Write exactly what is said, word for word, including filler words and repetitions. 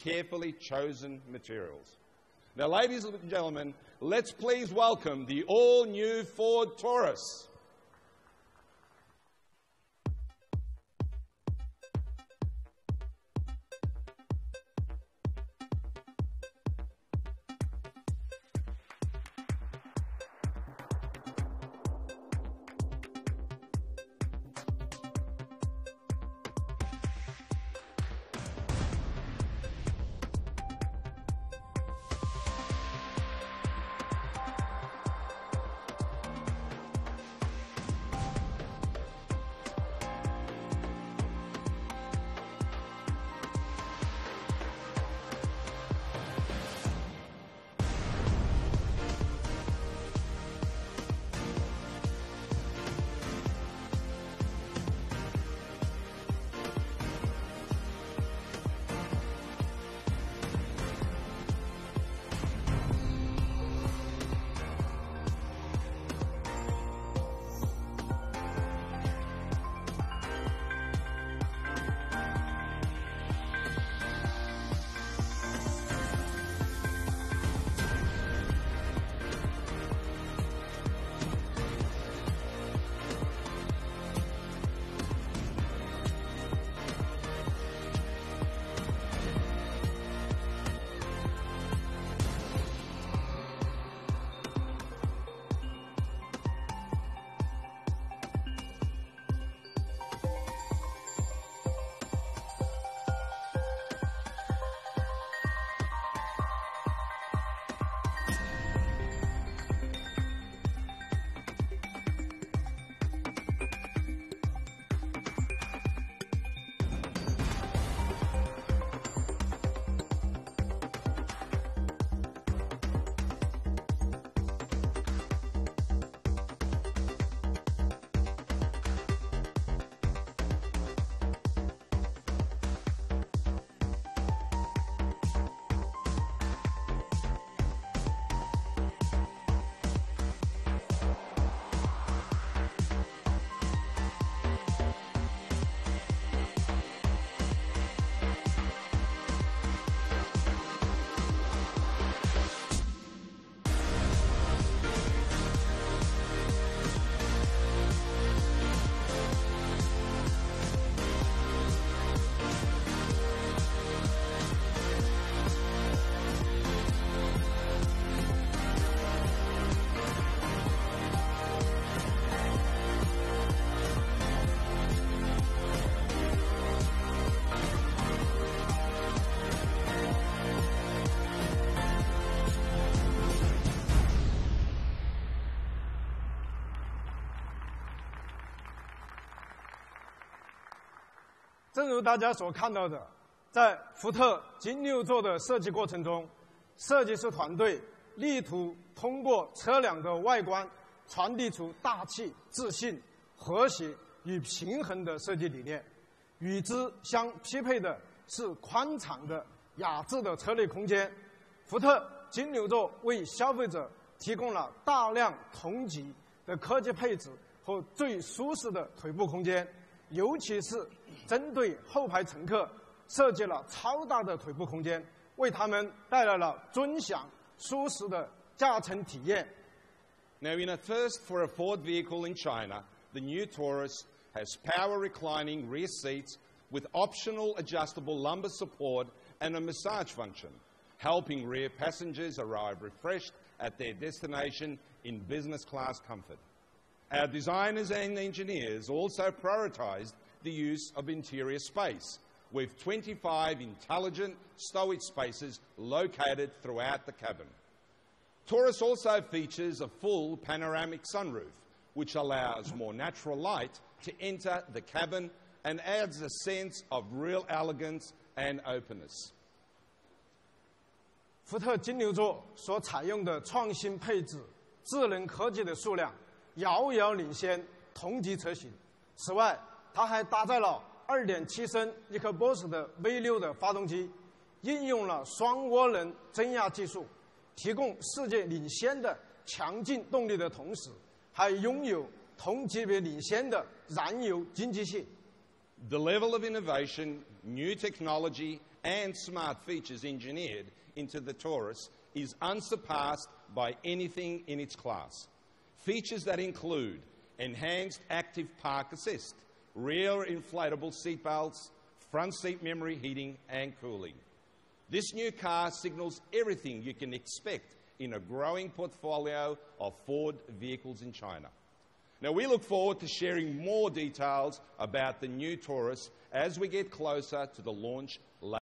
carefully chosen materials. Now, ladies and gentlemen, let's please welcome the all-new Ford Taurus. 正如大家所看到的，在福特金牛座的设计过程中，设计师团队力图通过车辆的外观传递出大气、自信、和谐与平衡的设计理念。与之相匹配的是宽敞的、雅致的车内空间。福特金牛座为消费者提供了大量同级的科技配置和最舒适的腿部空间，尤其是针对后排乘客设计了超大的腿部空间，为他们带来了尊享舒适的驾乘体验。 Now, in a first for a Ford vehicle in China, the new Taurus has power reclining rear seats with optional adjustable lumbar support and a massage function, helping rear passengers arrive refreshed at their destination in business class comfort. Our designers and engineers also prioritized the use of interior space, with twenty-five intelligent stowage spaces located throughout the cabin. Taurus also features a full panoramic sunroof, which allows more natural light to enter the cabin and adds a sense of real elegance and openness. 福特金牛座所采用的创新配置、智能科技的数量，遥遥领先同级车型。此外，它还搭载了 二点七升 EcoBoost 的 V 六 的发动机，应用了双涡轮增压技术，提供世界领先的强劲动力的同时，还拥有同级别领先的燃油经济性。 The level of innovation, new technology, and smart features engineered into the Taurus is unsurpassed by anything in its class. Features that include enhanced active park assist, rear inflatable seat belts, front seat memory heating and cooling. This new car signals everything you can expect in a growing portfolio of Ford vehicles in China. Now, we look forward to sharing more details about the new Taurus as we get closer to the launch later.